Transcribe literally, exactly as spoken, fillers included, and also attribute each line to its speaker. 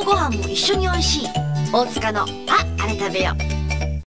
Speaker 1: ご飯も一緒に美味しい大塚のああれ食べよう。